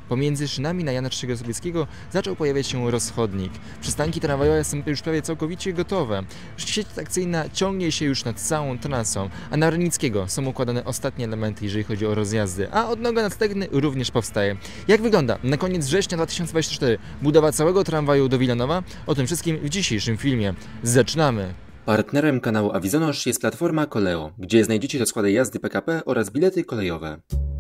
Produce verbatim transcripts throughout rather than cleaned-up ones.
Pomiędzy szynami na Jana trzeciego Sobieskiego zaczął pojawiać się rozchodnik. Przystanki tramwajowe są już prawie całkowicie gotowe. Sieć trakcyjna ciągnie się już nad całą trasą, a na Wronickiego są układane ostatnie elementy, jeżeli chodzi o rozjazdy, a odnoga nad Stegny również powstaje. Jak wygląda na koniec września dwa tysiące dwudziestego czwartego budowa całego tramwaju do Wilanowa? O tym wszystkim w dzisiejszym filmie. Zaczynamy! Partnerem kanału Avizonosz jest platforma Koleo, gdzie znajdziecie rozkłady jazdy P K P oraz bilety kolejowe.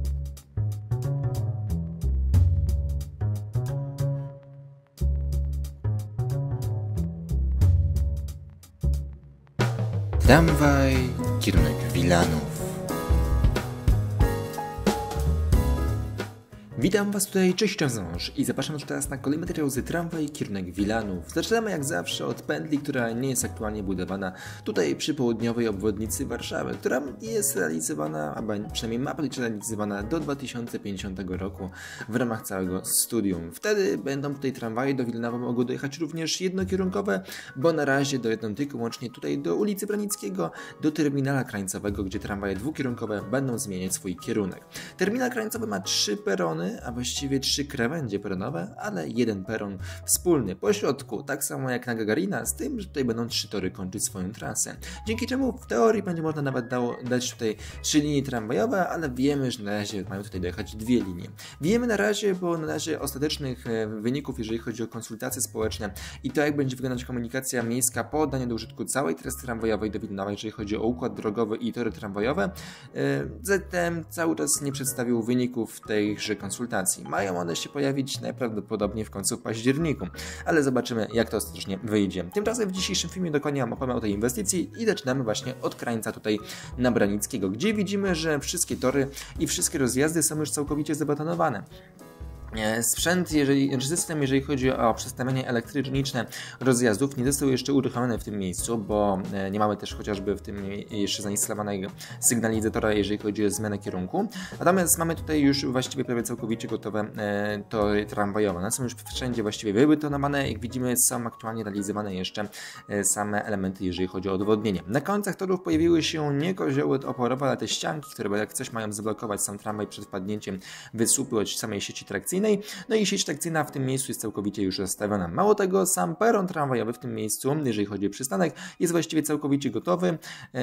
Tramwaj, kierunek Wilanów. Witam Was tutaj, cześć Avizonosz i zapraszam Was teraz na kolejny materiał z Tramwaj, kierunek Wilanów. Zaczynamy jak zawsze od pętli, która nie jest aktualnie budowana tutaj przy południowej obwodnicy Warszawy, która jest realizowana, albo przynajmniej ma być realizowana do dwa tysiące pięćdziesiątego roku w ramach całego studium. Wtedy będą tutaj tramwaje do Wilanowa mogły dojechać również jednokierunkowe, bo na razie dojadą tylko łącznie tutaj do ulicy Wronickiego, do terminala krańcowego, gdzie tramwaje dwukierunkowe będą zmieniać swój kierunek. Terminal krańcowy ma trzy perony, a właściwie trzy krawędzie peronowe, ale jeden peron wspólny po środku, tak samo jak na Gagarina, z tym, że tutaj będą trzy tory kończyć swoją trasę. Dzięki czemu w teorii będzie można nawet dało, dać tutaj trzy linie tramwajowe, ale wiemy, że na razie mają tutaj dojechać dwie linie. Wiemy na razie, bo na razie ostatecznych wyników, jeżeli chodzi o konsultacje społeczne i to, jak będzie wyglądać komunikacja miejska po oddaniu do użytku całej trasy tramwajowej do Wilanowa, jeżeli chodzi o układ drogowy i tory tramwajowe, Z T M cały czas nie przedstawił wyników tejże konsultacji. Mają one się pojawić najprawdopodobniej w końcu w październiku, ale zobaczymy, jak to ostatecznie wyjdzie. Tymczasem w dzisiejszym filmie dokładnie wam opowiem o tej inwestycji i zaczynamy właśnie od krańca tutaj na Wronickiego, gdzie widzimy, że wszystkie tory i wszystkie rozjazdy są już całkowicie zabetonowane. Sprzęt, jeżeli, system, jeżeli chodzi o przestawianie elektroniczne rozjazdów, nie został jeszcze uruchomiony w tym miejscu, bo nie mamy też chociażby w tym jeszcze zainstalowanego sygnalizatora, jeżeli chodzi o zmianę kierunku. Natomiast mamy tutaj już właściwie prawie całkowicie gotowe tory tramwajowe. One są już wszędzie właściwie wybetonowane. Jak widzimy, są aktualnie realizowane jeszcze same elementy, jeżeli chodzi o odwodnienie. Na końcach torów pojawiły się nie kozioły oporowe, ale te ścianki, które jak coś mają zablokować sam tramwaj przed wpadnięciem wysłupu od samej sieci trakcyjnej. No i sieć trakcyjna w tym miejscu jest całkowicie już rozstawiona. Mało tego, sam peron tramwajowy w tym miejscu, jeżeli chodzi o przystanek, jest właściwie całkowicie gotowy.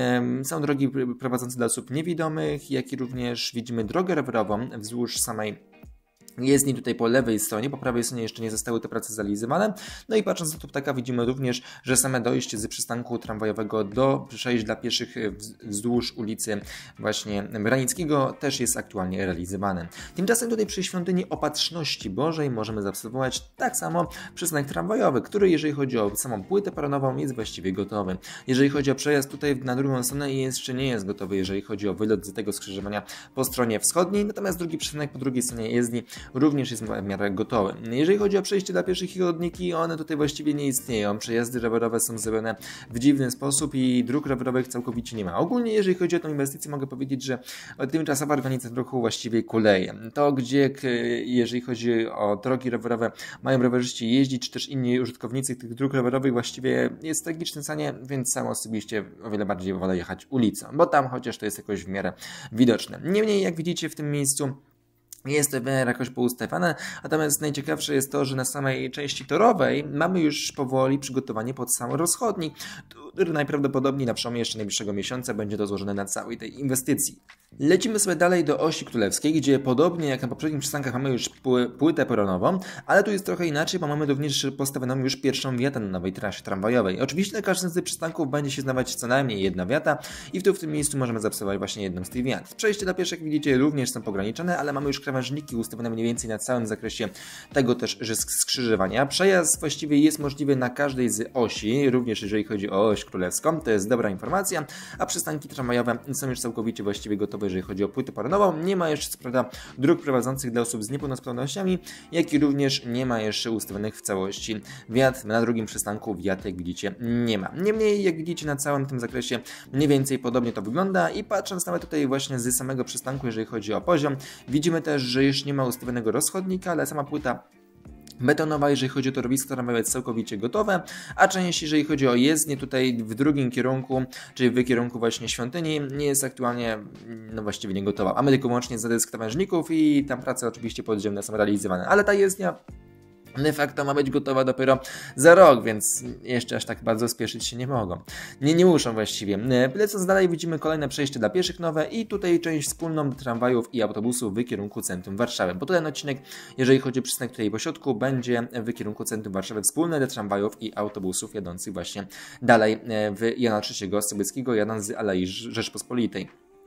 Są drogi prowadzące do osób niewidomych, jak i również widzimy drogę rowerową wzdłuż samej jezdni tutaj po lewej stronie, po prawej stronie jeszcze nie zostały te prace zrealizowane. No i patrząc na to ptaka widzimy również, że same dojście z przystanku tramwajowego do przejść dla pieszych wzdłuż ulicy właśnie Wronickiego też jest aktualnie realizowane. Tymczasem tutaj przy Świątyni Opatrzności Bożej możemy zaobserwować tak samo przystanek tramwajowy, który jeżeli chodzi o samą płytę peronową jest właściwie gotowy. Jeżeli chodzi o przejazd tutaj na drugą stronę jeszcze nie jest gotowy, jeżeli chodzi o wylot z tego skrzyżowania po stronie wschodniej, natomiast drugi przystanek po drugiej stronie jezdni również jest w miarę gotowy. Jeżeli chodzi o przejście dla pieszych i chodniki, one tutaj właściwie nie istnieją. Przejazdy rowerowe są zrobione w dziwny sposób i dróg rowerowych całkowicie nie ma. Ogólnie jeżeli chodzi o tę inwestycję, mogę powiedzieć, że tymczasowa organizacja ruchu właściwie kuleje. To, gdzie jeżeli chodzi o drogi rowerowe, mają rowerzyści jeździć, czy też inni użytkownicy tych dróg rowerowych właściwie jest w tragicznym stanie, więc sam osobiście o wiele bardziej wolę jechać ulicą, bo tam chociaż to jest jakoś w miarę widoczne. Niemniej, jak widzicie w tym miejscu, jest to jakoś poustawiane, natomiast najciekawsze jest to, że na samej części torowej mamy już powoli przygotowanie pod sam rozchodnik, który najprawdopodobniej na przełomie jeszcze najbliższego miesiąca będzie to złożone na całej tej inwestycji. Lecimy sobie dalej do Osi Królewskiej, gdzie podobnie jak na poprzednich przystankach mamy już płytę peronową, ale tu jest trochę inaczej, bo mamy również postawioną już pierwszą wiatę na nowej trasie tramwajowej. Oczywiście na każdym z tych przystanków będzie się znawać co najmniej jedna wiata i tu w tym miejscu możemy zaobserwować właśnie jedną z tych wiat. Przejście dla pieszych, widzicie, również są pograniczone, ale mamy już krawężniki ustawione mniej więcej na całym zakresie tego też że skrzyżowania. Przejazd właściwie jest możliwy na każdej z osi, również jeżeli chodzi o Oś Królewską, to jest dobra informacja, a przystanki tramwajowe są już całkowicie właściwie gotowe, jeżeli chodzi o płytę peronową. Nie ma jeszcze co prawda dróg prowadzących dla osób z niepełnosprawnościami, jak i również nie ma jeszcze ustawionych w całości wiat. Na drugim przystanku wiat, jak widzicie, nie ma. Niemniej, jak widzicie, na całym tym zakresie mniej więcej podobnie to wygląda i patrząc nawet tutaj właśnie z samego przystanku, jeżeli chodzi o poziom, widzimy też, że już nie ma ustawionego rozchodnika, ale sama płyta betonowa, jeżeli chodzi o torowisko tramwajowe, jest całkowicie gotowe, a część, jeżeli chodzi o jezdnię, tutaj w drugim kierunku, czyli w kierunku właśnie świątyni, nie jest aktualnie, no właściwie nie gotowa. Mamy tylko łącznie zadysk krawężników i tam prace oczywiście podziemne są realizowane, ale ta jezdnia de facto ma być gotowa dopiero za rok, więc jeszcze aż tak bardzo spieszyć się nie mogą. Nie, nie muszą właściwie. Lecąc dalej widzimy kolejne przejście dla pieszych nowe i tutaj część wspólną tramwajów i autobusów w kierunku centrum Warszawy. Bo ten odcinek, jeżeli chodzi o przystanek tutaj po środku, będzie w kierunku centrum Warszawy wspólny dla tramwajów i autobusów jadących właśnie dalej w Jana trzeciego Sobieskiego, jadąc z Alei Rzeczpospolitej.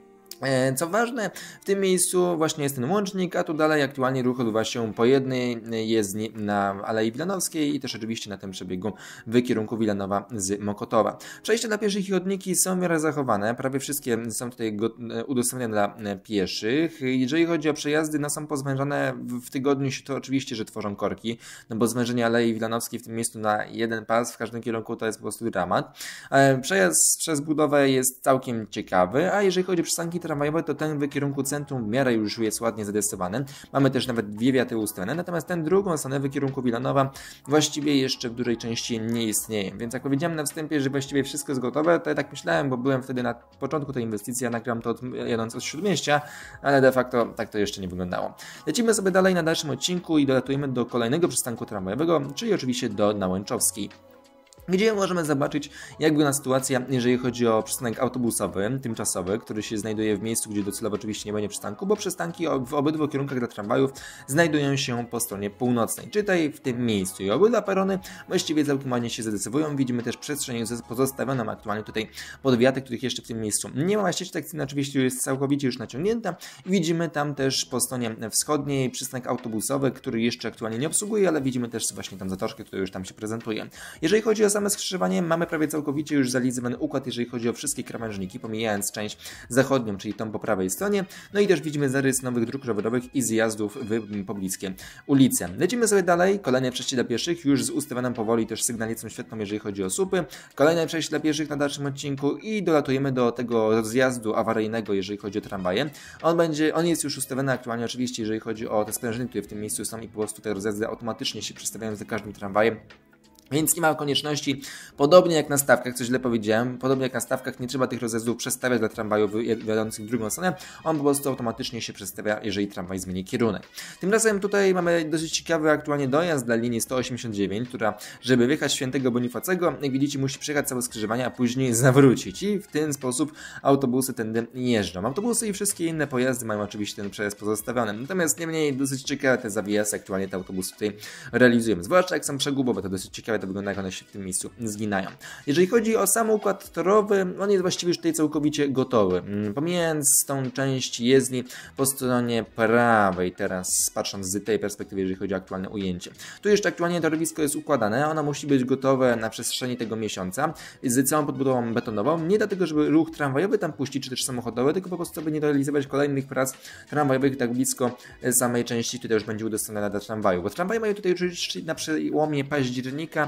Co ważne, w tym miejscu właśnie jest ten łącznik, a tu dalej aktualnie ruch odbywa się po jednej jezdni na Alei Wilanowskiej i też oczywiście na tym przebiegu w kierunku Wilanowa z Mokotowa. Przejścia dla pieszych i chodniki są w miarę zachowane, prawie wszystkie są tutaj udostępnione dla pieszych. Jeżeli chodzi o przejazdy, no są pozwężone w tygodniu się to oczywiście, że tworzą korki, no bo zwężenie Alei Wilanowskiej w tym miejscu na jeden pas w każdym kierunku to jest po prostu dramat. Przejazd przez budowę jest całkiem ciekawy, a jeżeli chodzi o przystanki tramwajowe, to ten w kierunku centrum w miarę już jest ładnie zadestowany. Mamy też nawet dwie wiaty ustawione, natomiast ten drugą stronę w kierunku Wilanowa właściwie jeszcze w dużej części nie istnieje. Więc jak powiedziałem na wstępie, że właściwie wszystko jest gotowe, to ja tak myślałem, bo byłem wtedy na początku tej inwestycji, a nagram to od, jadąc od Śródmieścia, ale de facto tak to jeszcze nie wyglądało. Lecimy sobie dalej na dalszym odcinku i dolatujemy do kolejnego przystanku tramwajowego, czyli oczywiście do Nałęczowskiej, gdzie możemy zobaczyć, jak wygląda sytuacja, jeżeli chodzi o przystanek autobusowy, tymczasowy, który się znajduje w miejscu, gdzie docelowo oczywiście nie będzie przystanku, bo przystanki w obydwu kierunkach dla tramwajów znajdują się po stronie północnej, czyli tutaj w tym miejscu. I obydwa perony właściwie całkiem ładnie się zadecydowują. Widzimy też przestrzeń pozostawioną aktualnie tutaj pod wiaty, których jeszcze w tym miejscu nie ma. Ścież takcyjna oczywiście jest całkowicie już naciągnięta. Widzimy tam też po stronie wschodniej przystanek autobusowy, który jeszcze aktualnie nie obsługuje, ale widzimy też właśnie tam zatoczkę, która już tam się prezentuje. Jeżeli chodzi o same skrzyżowanie, mamy prawie całkowicie już zrealizowany układ, jeżeli chodzi o wszystkie krawężniki, pomijając część zachodnią, czyli tą po prawej stronie. No i też widzimy zarys nowych dróg rowerowych i zjazdów w pobliskie ulice. Lecimy sobie dalej, kolejne przejście dla pieszych, już z ustawioną powoli też sygnalizacją świetną, jeżeli chodzi o słupy. Kolejne przejście dla pieszych na dalszym odcinku i dolatujemy do tego zjazdu awaryjnego, jeżeli chodzi o tramwaje. On będzie, on jest już ustawiony aktualnie oczywiście, jeżeli chodzi o te sprężyny, które w tym miejscu są i po prostu te rozjazdy automatycznie się przestawiają za każdym tramwajem. Więc nie ma konieczności, podobnie jak na stawkach, co źle powiedziałem, podobnie jak na stawkach nie trzeba tych rozjazdów przestawiać dla tramwajów jadących w drugą stronę, on po prostu automatycznie się przestawia, jeżeli tramwaj zmieni kierunek. Tymczasem tutaj mamy dosyć ciekawy aktualnie dojazd dla linii sto osiemdziesiąt dziewięć, która, żeby wyjechać Świętego Bonifacego, jak widzicie, musi przejechać całe skrzyżowanie, a później zawrócić i w ten sposób autobusy tędy jeżdżą. Autobusy i wszystkie inne pojazdy mają oczywiście ten przejazd pozostawiony, natomiast niemniej dosyć ciekawe te zawijasy aktualnie te autobusy tutaj realizują, zwłaszcza jak są przegubowe, to dosyć ciekawe to wygląda, jak one się w tym miejscu zginają. Jeżeli chodzi o sam układ torowy, on jest właściwie już tutaj całkowicie gotowy. Pomijając tą część jezdni po stronie prawej, teraz patrząc z tej perspektywy, jeżeli chodzi o aktualne ujęcie. Tu jeszcze aktualnie torowisko jest układane, ono musi być gotowe na przestrzeni tego miesiąca z całą podbudową betonową, nie dlatego, żeby ruch tramwajowy tam puścić, czy też samochodowy, tylko po prostu, by nie realizować kolejnych prac tramwajowych tak blisko samej części, która już będzie udostępniona dla tramwaju. Bo tramwaje mają tutaj już na przełomie października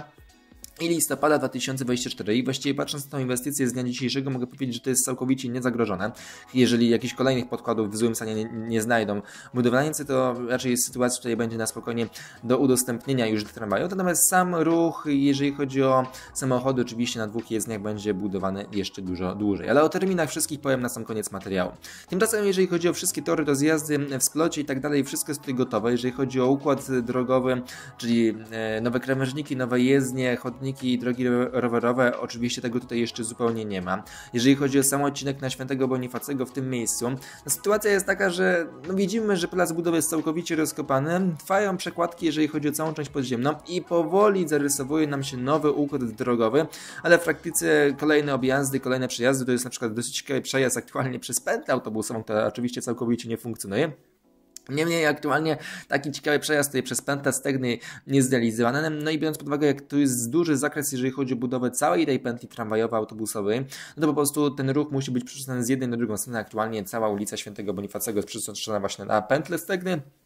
i listopada dwa tysiące dwudziestego czwartego i właściwie patrząc na tę inwestycję z dnia dzisiejszego mogę powiedzieć, że to jest całkowicie niezagrożone. Jeżeli jakichś kolejnych podkładów w złym stanie nie, nie znajdą budowlańcy, to raczej jest sytuacja, tutaj będzie na spokojnie do udostępnienia już tramwaju. Natomiast sam ruch, jeżeli chodzi o samochody, oczywiście na dwóch jezdniach będzie budowany jeszcze dużo dłużej. Ale o terminach wszystkich powiem na sam koniec materiału. Tymczasem jeżeli chodzi o wszystkie tory do zjazdy w splocie i tak dalej, wszystko jest tutaj gotowe. Jeżeli chodzi o układ drogowy, czyli nowe krawężniki, nowe jezdnie, chodniki, i drogi rowerowe, oczywiście tego tutaj jeszcze zupełnie nie ma. Jeżeli chodzi o sam odcinek na Świętego Bonifacego w tym miejscu, no sytuacja jest taka, że no widzimy, że plac budowy jest całkowicie rozkopany, trwają przekładki, jeżeli chodzi o całą część podziemną i powoli zarysowuje nam się nowy układ drogowy, ale w praktyce kolejne objazdy, kolejne przejazdy, to jest na przykład dosyć ciekawy przejazd aktualnie przez pętlę autobusową, która oczywiście całkowicie nie funkcjonuje. Niemniej aktualnie taki ciekawy przejazd tutaj przez pętlę Stegny jest zrealizowany. No i biorąc pod uwagę, jak tu jest duży zakres, jeżeli chodzi o budowę całej tej pętli tramwajowo-autobusowej, no to po prostu ten ruch musi być przesuwany z jednej na drugą stronę. Aktualnie cała ulica Świętego Bonifacego jest przesuwana właśnie na pętlę Stegny.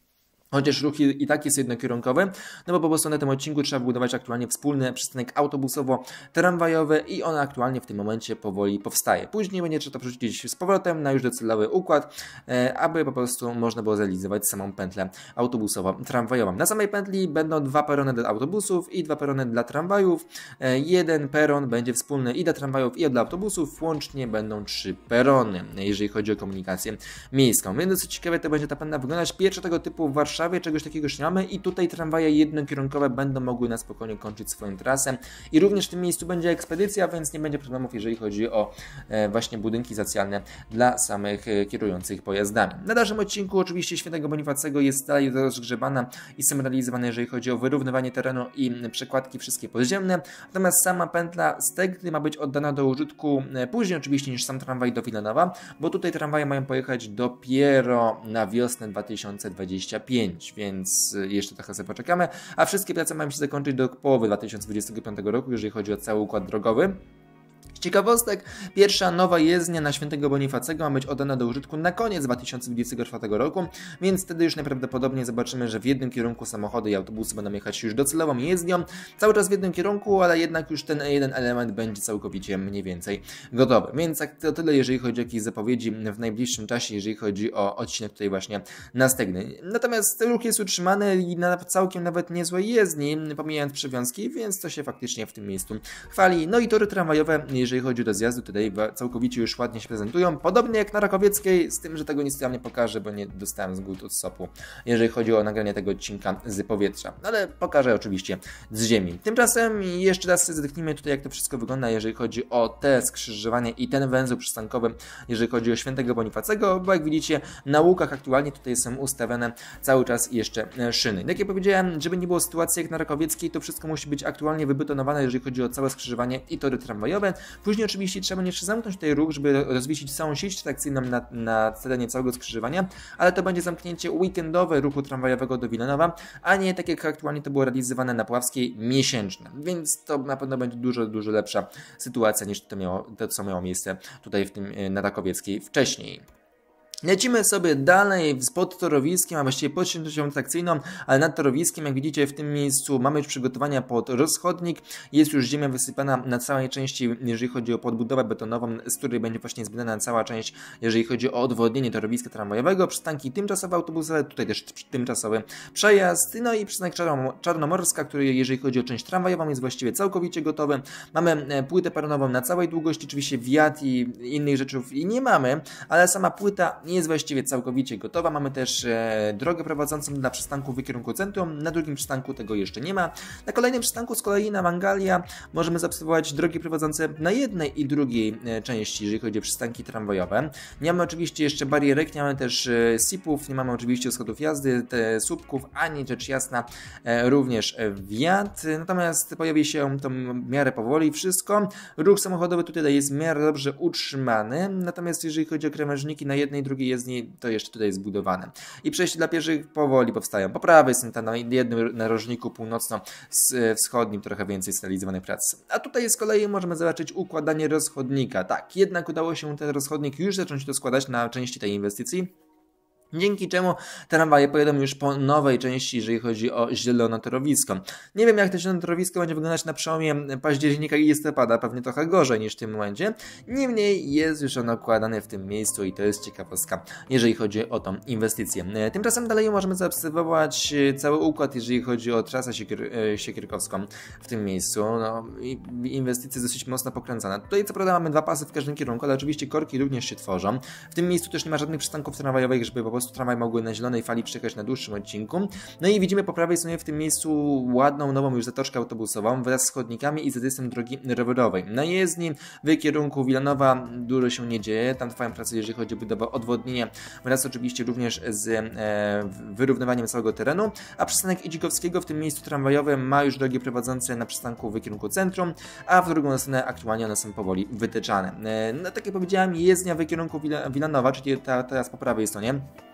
Chociaż ruch i tak jest jednokierunkowy, no bo po prostu na tym odcinku trzeba budować aktualnie wspólny przystanek autobusowo-tramwajowy i on aktualnie w tym momencie powoli powstaje. Później będzie trzeba to przerzucić z powrotem na już docelowy układ, e, aby po prostu można było zrealizować samą pętlę autobusowo-tramwajową. Na samej pętli będą dwa perony dla autobusów i dwa perony dla tramwajów. E, jeden peron będzie wspólny i dla tramwajów i dla autobusów. Łącznie będą trzy perony, jeżeli chodzi o komunikację miejską. Więc dosyć ciekawe to będzie ta pętla wyglądać. Pierwsza tego typu w Warszawie. Czegoś takiego już nie mamy i tutaj tramwaje jednokierunkowe będą mogły na spokojnie kończyć swoją trasę i również w tym miejscu będzie ekspedycja, więc nie będzie problemów, jeżeli chodzi o e, właśnie budynki socjalne dla samych e, kierujących pojazdami. Na dalszym odcinku oczywiście Świętego Bonifacego jest dalej rozgrzebana i są realizowane, jeżeli chodzi o wyrównywanie terenu i przekładki wszystkie podziemne, natomiast sama pętla Stegny ma być oddana do użytku e, później oczywiście niż sam tramwaj do Wilanowa, bo tutaj tramwaje mają pojechać dopiero na wiosnę dwa tysiące dwudziestego piątego, więc jeszcze trochę sobie poczekamy, a wszystkie prace mają się zakończyć do połowy dwa tysiące dwudziestego piątego roku, jeżeli chodzi o cały układ drogowy. Z ciekawostek, pierwsza nowa jezdnia na Świętego Bonifacego ma być oddana do użytku na koniec dwa tysiące dwudziestego czwartego roku, więc wtedy już najprawdopodobniej zobaczymy, że w jednym kierunku samochody i autobusy będą jechać już docelową jezdnią, cały czas w jednym kierunku, ale jednak już ten jeden element będzie całkowicie mniej więcej gotowy. Więc to tyle, jeżeli chodzi o jakieś zapowiedzi w najbliższym czasie, jeżeli chodzi o odcinek tutaj właśnie na Stegny. Natomiast ruch jest utrzymany i na całkiem nawet niezłej jezdni, pomijając przewiązki, więc to się faktycznie w tym miejscu chwali. No i tory tramwajowe, jeżeli chodzi o rozjazdy, tutaj całkowicie już ładnie się prezentują. Podobnie jak na Rakowieckiej, z tym, że tego nic wam nie pokażę, bo nie dostałem zgód od sopu, jeżeli chodzi o nagranie tego odcinka z powietrza. Ale pokażę oczywiście z ziemi. Tymczasem jeszcze raz zetknijmy tutaj, jak to wszystko wygląda, jeżeli chodzi o te skrzyżowanie i ten węzeł przystankowy, jeżeli chodzi o Świętego Bonifacego, bo jak widzicie, na łukach aktualnie tutaj są ustawione cały czas jeszcze szyny. Jak ja powiedziałem, żeby nie było sytuacji jak na Rakowieckiej, to wszystko musi być aktualnie wybetonowane, jeżeli chodzi o całe skrzyżowanie i tory tramwajowe. Później oczywiście trzeba jeszcze zamknąć tutaj ruch, żeby rozwiesić całą sieć trakcyjną na, na terenie całego skrzyżowania, ale to będzie zamknięcie weekendowe ruchu tramwajowego do Wilanowa, a nie tak jak aktualnie to było realizowane na Puławskiej, miesięczne. Więc to na pewno będzie dużo, dużo lepsza sytuacja niż to, miało, to co miało miejsce tutaj w tym na Rakowieckiej wcześniej. Lecimy sobie dalej pod torowiskiem, a właściwie pod siecią trakcyjną, ale nad torowiskiem, jak widzicie, w tym miejscu mamy już przygotowania pod rozchodnik. Jest już ziemia wysypana na całej części, jeżeli chodzi o podbudowę betonową, z której będzie właśnie zbudowana cała część, jeżeli chodzi o odwodnienie torowiska tramwajowego, przystanki tymczasowe autobusowe, tutaj też tymczasowy przejazd, no i przystanek Czarnomorska, który jeżeli chodzi o część tramwajową jest właściwie całkowicie gotowy. Mamy płytę peronową na całej długości, oczywiście wiat i innych rzeczów i nie mamy, ale sama płyta nie jest właściwie całkowicie gotowa. Mamy też e, drogę prowadzącą dla przystanku w kierunku centrum. Na drugim przystanku tego jeszcze nie ma. Na kolejnym przystanku z kolei na Mangalia możemy zaobserwować drogi prowadzące na jednej i drugiej e, części, jeżeli chodzi o przystanki tramwajowe. Nie mamy oczywiście jeszcze barierek, nie mamy też e, sipów, nie mamy oczywiście schodów jazdy, te słupków, ani rzecz jasna e, również e, wiat. Natomiast pojawi się to w miarę powoli wszystko. Ruch samochodowy tutaj jest w miarę dobrze utrzymany. Natomiast jeżeli chodzi o krawężniki na jednej i drugiej jezdni, to jeszcze tutaj jest zbudowane. I przejście dla pieszych powoli powstają. Po prawej są tam na jednym narożniku północno-wschodnim trochę więcej zrealizowanych prac. A tutaj z kolei możemy zobaczyć układanie rozchodnika. Tak, jednak udało się ten rozchodnik już zacząć to składać na części tej inwestycji. Dzięki czemu tramwaje pojadą już po nowej części, jeżeli chodzi o zielone torowisko. Nie wiem, jak to zielone torowisko będzie wyglądać na przełomie października i listopada, pewnie trochę gorzej niż w tym momencie. Niemniej jest już ono układane w tym miejscu i to jest ciekawostka, jeżeli chodzi o tą inwestycję. Tymczasem dalej możemy zaobserwować cały układ, jeżeli chodzi o trasę siekier siekierkowską w tym miejscu. No, inwestycja dosyć mocno pokręcana. Tutaj co prawda mamy dwa pasy w każdym kierunku, ale oczywiście korki również się tworzą. W tym miejscu też nie ma żadnych przystanków tramwajowych, żeby po prostu tramwaj mogły na zielonej fali przejechać na dłuższym odcinku. No i widzimy po prawej stronie w tym miejscu ładną, nową już zatoczkę autobusową wraz z chodnikami i zadyszem drogi rowerowej. Na jezdni w kierunku Wilanowa dużo się nie dzieje. Tam trwają prace, jeżeli chodzi o budowę odwodnienia wraz oczywiście również z e, wyrównywaniem całego terenu. A przystanek Idzikowskiego w tym miejscu tramwajowym ma już drogi prowadzące na przystanku w kierunku centrum, a w drugą stronę aktualnie one są powoli wytyczane. E, no tak jak powiedziałem, jezdnia w kierunku Wilanowa, czyli ta teraz po prawej stronie,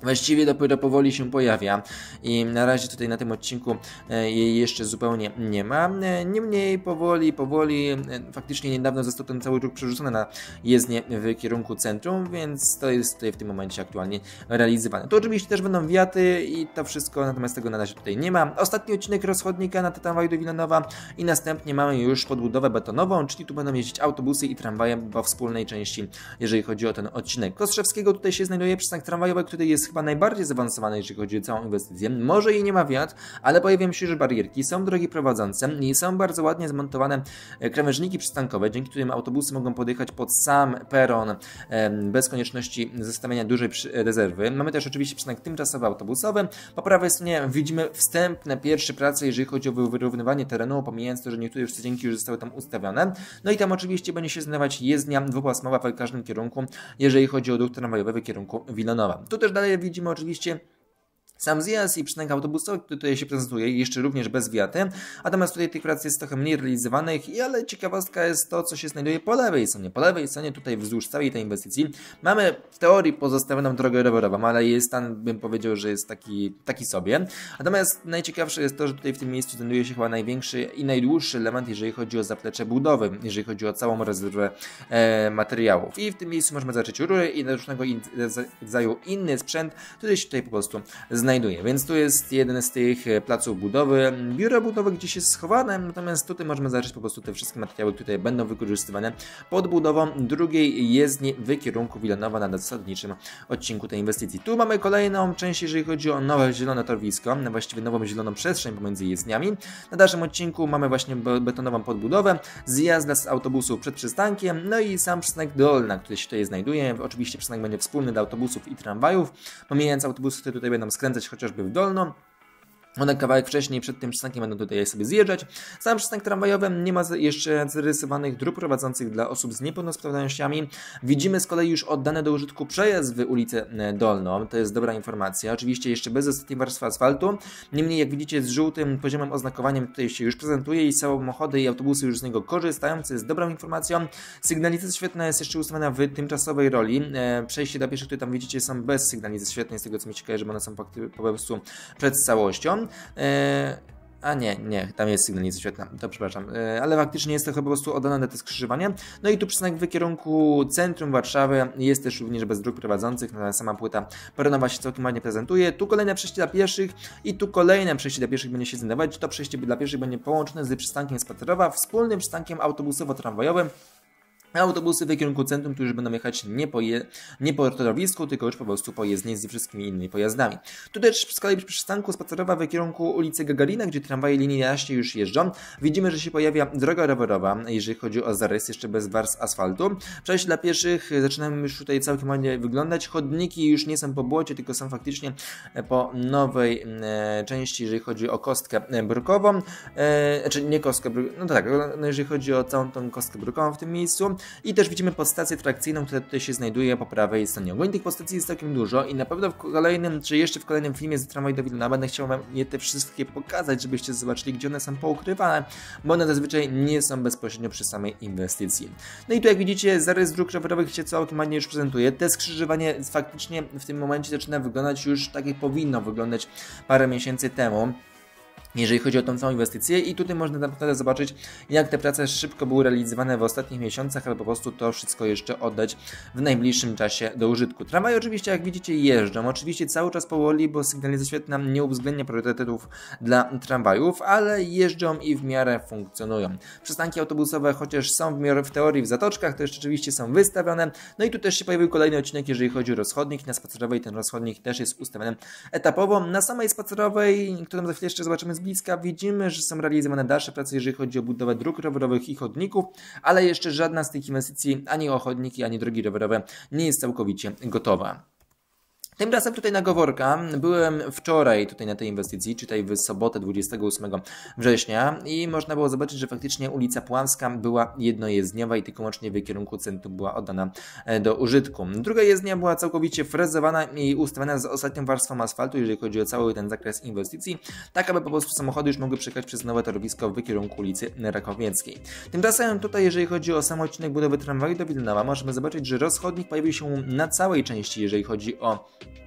Właściwie dopiero powoli się pojawia i na razie tutaj na tym odcinku jej jeszcze zupełnie nie ma. Niemniej powoli, powoli, faktycznie niedawno został ten cały ruch przerzucony na jezdnię w kierunku centrum, więc to jest tutaj w tym momencie aktualnie realizowane. To oczywiście też będą wiaty i to wszystko, natomiast tego na razie tutaj nie ma. Ostatni odcinek rozchodnika na tramwaju do Wilanowa i następnie mamy już podbudowę betonową, czyli tu będą jeździć autobusy i tramwaje po wspólnej części, jeżeli chodzi o ten odcinek. Kostrzewskiego tutaj się znajduje przystanek tramwajowy, który jest chyba najbardziej zaawansowany, jeżeli chodzi o całą inwestycję. Może jej nie ma wiat, ale pojawiają się już barierki, są drogi prowadzące i są bardzo ładnie zmontowane krawężniki przystankowe, dzięki którym autobusy mogą podjechać pod sam peron bez konieczności zostawiania dużej rezerwy. Mamy też oczywiście przystanek tymczasowy autobusowy. Po prawej stronie widzimy wstępne pierwsze prace, jeżeli chodzi o wyrównywanie terenu, pomijając to, że niektóre już codzienki już zostały tam ustawione. No i tam oczywiście będzie się znajdować jezdnia dwupasmowa w każdym kierunku, jeżeli chodzi o ruch tramwajowy w kierunku Wilanowa. Tu też dalej widzimy oczywiście sam zjazd i przystanek autobusowy, który tutaj się prezentuje, jeszcze również bez wiaty, natomiast tutaj tych prac jest trochę mniej realizowanych, ale ciekawostka jest to, co się znajduje po lewej stronie. Po lewej stronie tutaj wzdłuż całej tej inwestycji mamy w teorii pozostawioną drogę rowerową, ale jest stan, bym powiedział, że jest taki, taki sobie. Natomiast najciekawsze jest to, że tutaj w tym miejscu znajduje się chyba największy i najdłuższy element, jeżeli chodzi o zaplecze budowy, jeżeli chodzi o całą rezerwę e, materiałów. I w tym miejscu możemy zobaczyć rury i różnego in, rodzaju inny sprzęt, który się tutaj po prostu znajduje. Więc tu jest jeden z tych placów budowy, biuro budowy gdzieś jest schowane, natomiast tutaj możemy zobaczyć po prostu te wszystkie materiały, które tutaj będą wykorzystywane pod budową drugiej jezdni w kierunku Wilanowa na zasadniczym odcinku tej inwestycji. Tu mamy kolejną część, jeżeli chodzi o nowe zielone torwisko, właściwie nową zieloną przestrzeń pomiędzy jezdniami. Na dalszym odcinku mamy właśnie betonową podbudowę, zjazd z autobusu przed przystankiem, no i sam przystanek Dolna, który się tutaj znajduje. Oczywiście przystanek będzie wspólny dla autobusów i tramwajów, pomijając autobusy, które tutaj będą skręcać chociażby w dolną. One kawałek wcześniej przed tym przystankiem będą tutaj sobie zjeżdżać. Sam przystanek tramwajowy nie ma jeszcze zarysowanych dróg prowadzących dla osób z niepełnosprawnościami. Widzimy z kolei już oddane do użytku przejazd w ulicę Dolną. To jest dobra informacja. Oczywiście jeszcze bez ostatniej warstwy asfaltu. Niemniej jak widzicie z żółtym poziomem oznakowaniem tutaj się już prezentuje i samochody i autobusy już z niego korzystają, co jest dobrą informacją. Sygnalizacja świetna jest jeszcze ustawiona w tymczasowej roli. Przejście dla pieszych, które tam widzicie, są bez sygnalizacji świetnej, z tego co mi się kojarzy, że one są po prostu przed całością. Eee, a nie, nie, tam jest sygnalizacja świetna, to przepraszam, eee, ale faktycznie jest to chyba po prostu oddane na te skrzyżowanie. No i tu przystanek w kierunku centrum Warszawy jest też również bez dróg prowadzących, no, sama płyta peronowa się całkiem ładnie prezentuje. Tu kolejne przejście dla pieszych i tu kolejne przejście dla pieszych będzie się znajdować. To przejście dla pieszych będzie połączone z przystankiem Spacerowa, wspólnym przystankiem autobusowo-tramwajowym. Autobusy w kierunku centrum, które już będą jechać nie po, je, nie po torowisku, tylko już po prostu po jezdni z wszystkimi innymi pojazdami. Tu też z kolei przy przystanku Spacerowa w kierunku ulicy Gagarina, gdzie tramwaje linii jedenaście już jeżdżą. Widzimy, że się pojawia droga rowerowa, jeżeli chodzi o zarys, jeszcze bez warstw asfaltu. Przejście dla pieszych zaczynamy już tutaj całkiem ładnie wyglądać. Chodniki już nie są po błocie, tylko są faktycznie po nowej e, części, jeżeli chodzi o kostkę brukową. E, znaczy nie kostkę brukową, no tak, no jeżeli chodzi o całą tą kostkę brukową w tym miejscu. I też widzimy podstację trakcyjną, która tutaj się znajduje po prawej stronie. Ogólnie tych podstacji jest całkiem dużo i na pewno w kolejnym, czy jeszcze w kolejnym filmie z tramwaj do Wilna będę chciał wam je te wszystkie pokazać, żebyście zobaczyli, gdzie one są poukrywane, bo one zazwyczaj nie są bezpośrednio przy samej inwestycji. No i tu jak widzicie, zarys dróg rowerowych się całkiem ładnie już prezentuje. Te skrzyżowanie faktycznie w tym momencie zaczyna wyglądać już tak, jak powinno wyglądać parę miesięcy temu, jeżeli chodzi o tą całą inwestycję, i tutaj można naprawdę zobaczyć, jak te prace szybko były realizowane w ostatnich miesiącach, ale po prostu to wszystko jeszcze oddać w najbliższym czasie do użytku. Tramwaje oczywiście, jak widzicie, jeżdżą, oczywiście cały czas powoli, bo sygnalizacja świetna nie uwzględnia priorytetów dla tramwajów, ale jeżdżą i w miarę funkcjonują. Przystanki autobusowe, chociaż są w, miarę, w teorii w zatoczkach, to rzeczywiście są wystawione. No i tu też się pojawił kolejny odcinek, jeżeli chodzi o rozchodnik. Na spacerowej ten rozchodnik też jest ustawiony etapowo. Na samej spacerowej, którą za chwilę jeszcze zobaczymy z bliska, widzimy, że są realizowane dalsze prace, jeżeli chodzi o budowę dróg rowerowych i chodników, ale jeszcze żadna z tych inwestycji, ani o chodniki, ani drogi rowerowe, nie jest całkowicie gotowa. Tymczasem tutaj na Goworka byłem wczoraj tutaj na tej inwestycji, czyli w sobotę dwudziestego ósmego września, i można było zobaczyć, że faktycznie ulica Puławska była jednojezdniowa i tylko łącznie w kierunku centrum była oddana do użytku. Druga jezdnia była całkowicie frezowana i ustawiona z ostatnią warstwą asfaltu, jeżeli chodzi o cały ten zakres inwestycji, tak aby po prostu samochody już mogły przejechać przez nowe torowisko w kierunku ulicy Rakowieckiej. Tymczasem tutaj, jeżeli chodzi o sam odcinek budowy tramwaju do Wilnowa, możemy zobaczyć, że rozchodnik pojawił się na całej części, jeżeli chodzi o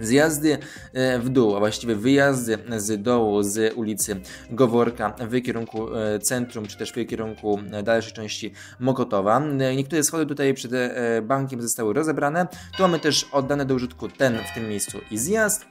Zjazdy w dół, a właściwie wyjazdy z dołu, z ulicy Goworka w kierunku centrum, czy też w kierunku dalszej części Mokotowa. Niektóre schody tutaj przed bankiem zostały rozebrane. Tu mamy też oddane do użytku ten w tym miejscu i zjazd.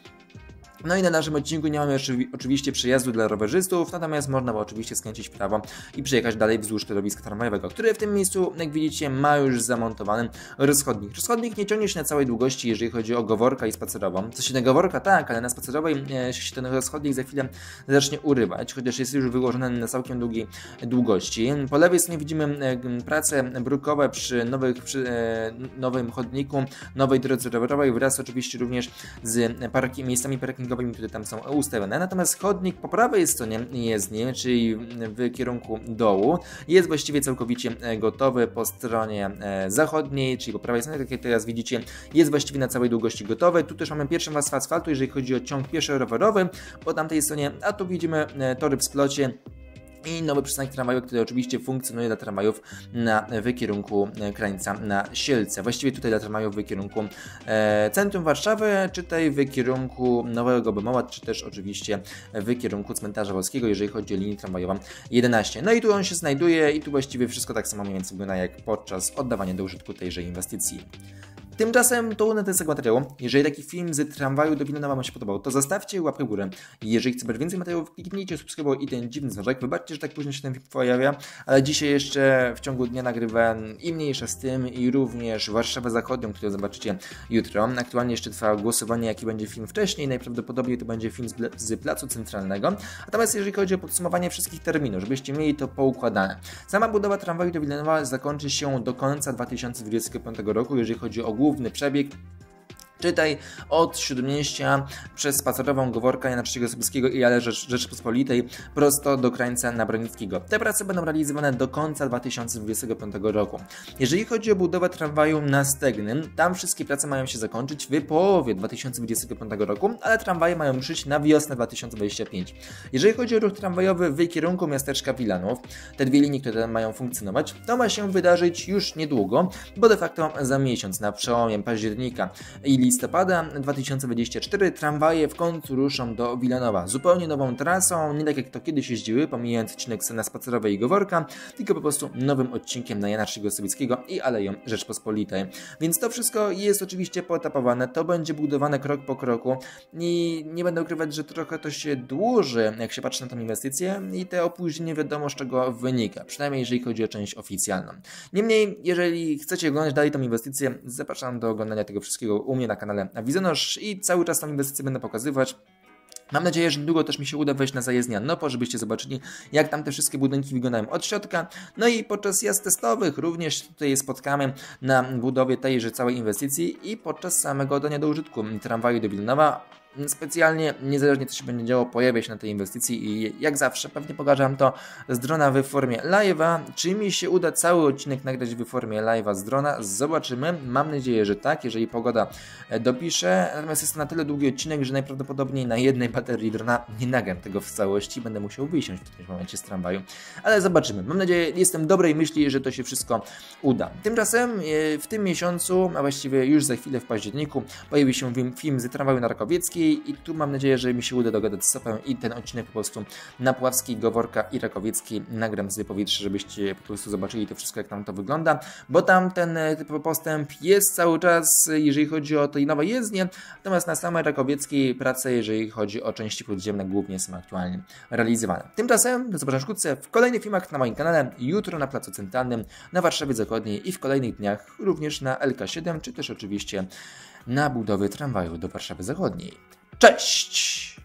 No i na naszym odcinku nie mamy oczywiście przejazdu dla rowerzystów, natomiast można było oczywiście skręcić w prawo i przejechać dalej wzdłuż torowiska tramwajowego, które w tym miejscu, jak widzicie, ma już zamontowany rozchodnik. Rozchodnik nie ciągnie się na całej długości, jeżeli chodzi o Goworka i Spacerową. Co się na Goworka, tak, ale na Spacerowej e, się ten rozchodnik za chwilę zacznie urywać, chociaż jest już wyłożony na całkiem długiej długości. Po lewej stronie widzimy e, prace brukowe przy, nowych, przy e, nowym chodniku, nowej drodze rowerowej, wraz oczywiście również z parki, miejscami parkingowymi, które tam są ustawione. Natomiast chodnik po prawej stronie jezdni, czyli w kierunku dołu, jest właściwie całkowicie gotowy po stronie zachodniej, czyli po prawej stronie, tak jak teraz widzicie, jest właściwie na całej długości gotowy. Tu też mamy pierwszą warstwę asfaltu, jeżeli chodzi o ciąg pieszo-rowerowy po tamtej stronie, a tu widzimy tory w splocie i nowy przystanek tramwajowy, który oczywiście funkcjonuje dla tramwajów na, w kierunku krańca na Sielce. Właściwie tutaj dla tramwajów w kierunku e, centrum Warszawy, czy tutaj w kierunku Nowego Bemoła, czy też oczywiście w kierunku Cmentarza Wolskiego, jeżeli chodzi o linię tramwajową jedenaście. No i tu on się znajduje i tu właściwie wszystko tak samo mniej więcej wygląda jak podczas oddawania do użytku tejże inwestycji. Tymczasem to na ten segment materiału. Jeżeli taki film z tramwaju do Wilanowa Wam się podobał, to zostawcie łapkę w górę. Jeżeli chcecie więcej materiałów, kliknijcie subskrybuj i ten dziwny dzwonek. Wybaczcie, że tak późno się ten film pojawia, ale dzisiaj jeszcze w ciągu dnia nagrywałem i mniejsza z tym, i również Warszawę Zachodnią, którą zobaczycie jutro. Aktualnie jeszcze trwa głosowanie, jaki będzie film wcześniej. Najprawdopodobniej to będzie film z, z Placu Centralnego. Natomiast jeżeli chodzi o podsumowanie wszystkich terminów, żebyście mieli to poukładane. Sama budowa tramwaju do Wilanowa zakończy się do końca dwa tysiące dwudziestego piątego roku, jeżeli chodzi o główny przebieg. Czytaj od Śródmieścia przez Spacerową, Goworka, Jana trzeciego Sobieskiego i Ale Rzecz, Rzeczypospolitej prosto do krańca Nabrownickiego. Te prace będą realizowane do końca dwa tysiące dwudziestego piątego roku. Jeżeli chodzi o budowę tramwaju na Stegnym, tam wszystkie prace mają się zakończyć w połowie dwa tysiące dwudziestego piątego roku, ale tramwaje mają ruszyć na wiosnę dwa tysiące dwudziestego piątego. Jeżeli chodzi o ruch tramwajowy w kierunku miasteczka Wilanów, te dwie linie, które mają funkcjonować, to ma się wydarzyć już niedługo, bo de facto za miesiąc, na przełomie października i listopada dwa tysiące dwudziestego czwartego tramwaje w końcu ruszą do Wilanowa. Zupełnie nową trasą, nie tak jak to kiedyś jeździły, pomijając odcinek na Spacerowej i Goworka, tylko po prostu nowym odcinkiem na Jana trzeciego Sobieskiego i Aleją Rzeczpospolitej. Więc to wszystko jest oczywiście poetapowane, to będzie budowane krok po kroku i nie będę ukrywać, że trochę to się dłuży, jak się patrzy na tę inwestycję i te opóźnienie wiadomo z czego wynika, przynajmniej jeżeli chodzi o część oficjalną. Niemniej, jeżeli chcecie oglądać dalej tę inwestycję, zapraszam do oglądania tego wszystkiego u mnie na kanale Wizonosz i cały czas tą inwestycję będę pokazywać. Mam nadzieję, że niedługo też mi się uda wejść na zajezdnię Annopo, żebyście zobaczyli, jak tam te wszystkie budynki wyglądają od środka. No i podczas jazd testowych również tutaj spotkamy na budowie tejże całej inwestycji i podczas samego oddania do użytku tramwaju do Wilanowa. Specjalnie, niezależnie co się będzie działo, pojawię się na tej inwestycji i jak zawsze pewnie pokażę Wam to z drona w formie live'a. Czy mi się uda cały odcinek nagrać w formie live'a z drona? Zobaczymy. Mam nadzieję, że tak, jeżeli pogoda dopisze. Natomiast jest to na tyle długi odcinek, że najprawdopodobniej na jednej baterii drona nie nagram tego w całości. Będę musiał wysiąść w którymś momencie z tramwaju. Ale zobaczymy. Mam nadzieję, jestem dobrej myśli, że to się wszystko uda. Tymczasem w tym miesiącu, a właściwie już za chwilę w październiku, pojawi się film z tramwaju na Rakowieckiej. I tu mam nadzieję, że mi się uda dogadać z Sopem i ten odcinek po prostu na Puławskiej, Goworka i Rakowieckiej nagram z powietrza, żebyście po prostu zobaczyli to wszystko, jak tam to wygląda, bo tam ten postęp jest cały czas, jeżeli chodzi o te nowe jezdnie, natomiast na samej Rakowieckiej prace, jeżeli chodzi o części podziemne, głównie są aktualnie realizowane. Tymczasem do zobaczenia wkrótce w kolejnych filmach na moim kanale, jutro na Placu Centralnym, na Warszawie Zachodniej i w kolejnych dniach również na L K siedem, czy też oczywiście na budowie tramwaju do Warszawy Zachodniej. Cześć!